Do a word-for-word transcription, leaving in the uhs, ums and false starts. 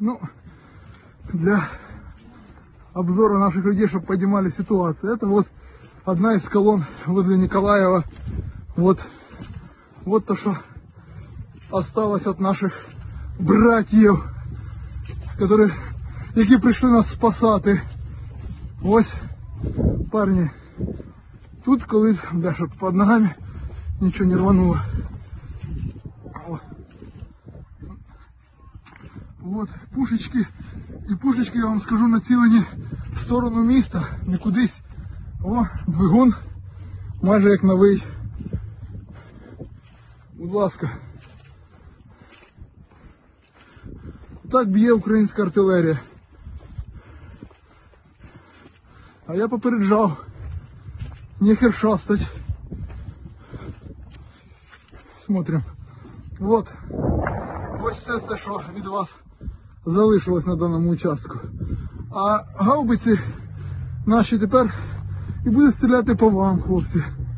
Ну, для обзора наших людей, чтобы понимали ситуацию. Это вот одна из колонн возле Николаева. Вот, вот то, что осталось от наших братьев, которые, які прийшли нас спасати. Ось, парні, тут колись, да, щоб під ногами нічого не рвануло. О. Вот пушечки, і пушечки, я вам скажу, націлені в сторону міста, не кудись. О, двигун, майже як новий. Будь ласка. Так б'є українська артилерія. А я попереджав, нехер шастать. Смотрим. Вот. Ось все це, що від вас залишилось на даному участку. А гаубиці наші тепер і будуть стріляти по вам, хлопці.